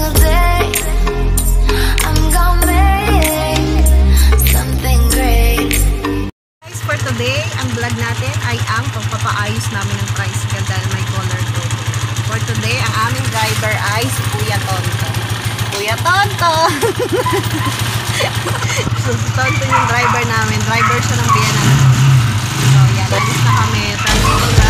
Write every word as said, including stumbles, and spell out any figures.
single day I'm gonna make something great. Guys, for today, ang vlog natin ay ang pagpapaayos namin ng tricycle dahil may color code. For today, ang aming driver ay si Kuya Tonto. Kuya Tonto! So, si Tonto yung driver namin. Driver siya ng B N N. So, yan. Alis na kami. Tricycle